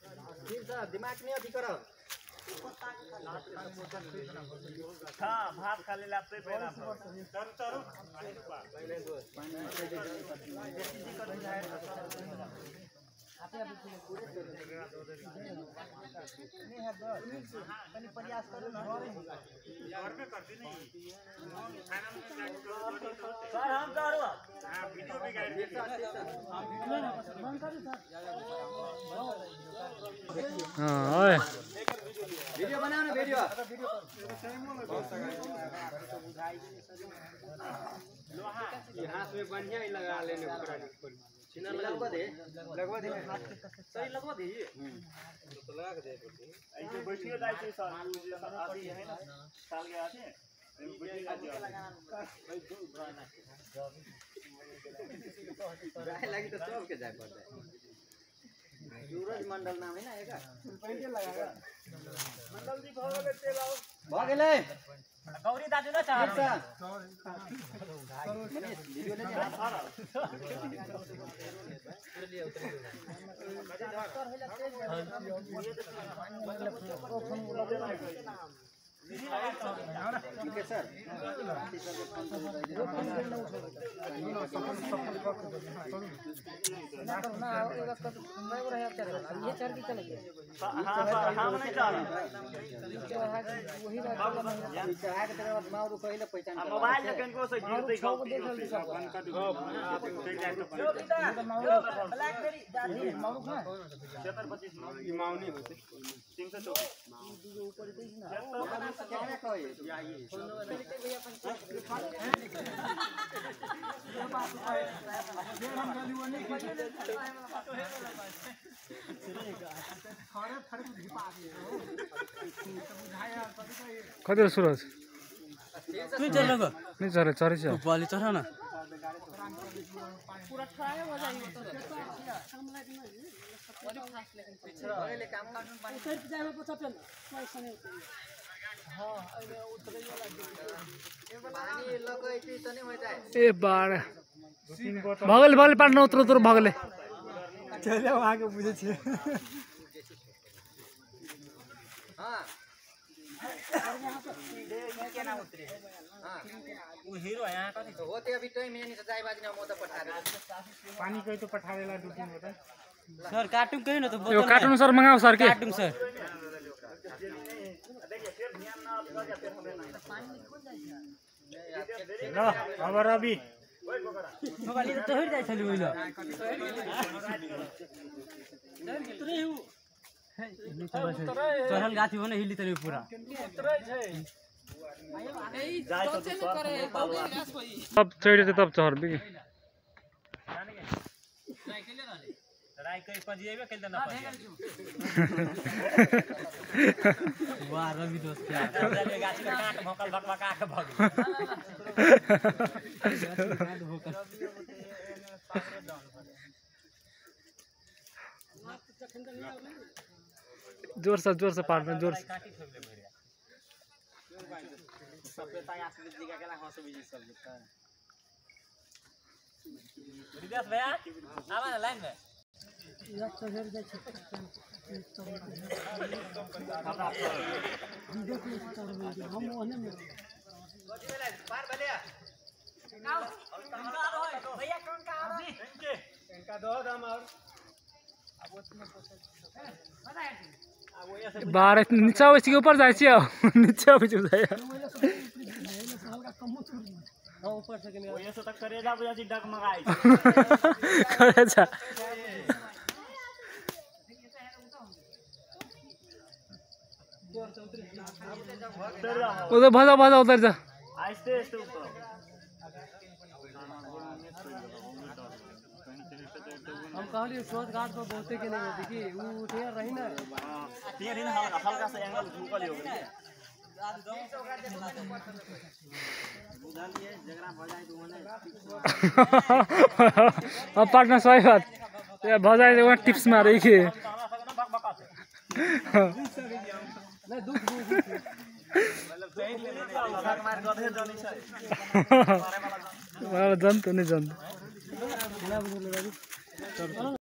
दिमाग नहीं अथी कर हां भात खाली लापे पेरा तर प्रयास करो ना घर में करती नहीं खाना में सर हम करो हां वीडियो भी गाइड हां ओए वीडियो बनाओ ना वीडियो लोहा ये हाथ में बढ़िया ही लगा लेने ऊपर सीना लगवा दे सही लगवा दे तो लगा के दे ऐसे बैठिए जाए थे सर अभी है ना साल गया थे लगी तो सब के जाए पड़ता है सूरज मंडल नाम है ना एका पहले लगाएगा मंडल जी भगले तेल आओ भगले गौरी दाजु न चाहत मने वीडियो ले जा ठीक है सर मोबाइल जखन को से गिरते माउनी होते 300 कति सुरज तू चल लगा नहीं चले चरे छ बाली चढ़ा ना पूरा ठहराए हो जाएगी तो बड़ी फास्ट लेकिन पहिले काम काट्नु पानी उतर जाए पे चप्पल पैसा नहीं होती हां अहिले उतरै वाला पानी लगाई चाहिँ त नि हो जाए ए बार भगले भगले पार्न उत्र उत्र भगले चले वहां के बुझे छे हां और यहां पे सीधे के ना उतरे हां वो हीरो यहाँ कति हो त्यो अभी टाइम यानी जाय बाजिन म त पठा दे पानी कहीं तो पठावेला दो तीन होता सर कार्टून कहीं ना तो यो कार्टुन सर मंगाओ सर के कार्टून सर ल अब रवि मोबाइल तो हिट जाय छली ओइलो चढ़ल गाथी हो ना हिली तरी पूरा तब चढ़े तब चढ़ भी लड़ाई कई पंजीबे कल देना वाह रवि दोस्त क्या चले गाछ के काट भोकल भकभका के भग जोर से पार्ट में जोर से विदेश भैया आवा ना लाइन में या चढ़ जाए छै हम ओने में पार भले भैया कौन का इनका दो दाम और अब उसमें बाहर नीचा वैसे के ऊपर जाए छी नीचे भी जाए हां ऊपर से के ओए से तक करे जा बुझा छी डगमगाई करे जा उधर भाजा उधर जा आस्ते आस्ते ऊपर हम कहली शोध घाट पर बहुते के नहीं होती कि वो उठे रही ना तीन दिन हल्का सा एंगल झुकल हो गई अब पार्टनर सही बात ये भजाए वो टिप्स मारे के नहीं दुख जन तो नहीं जन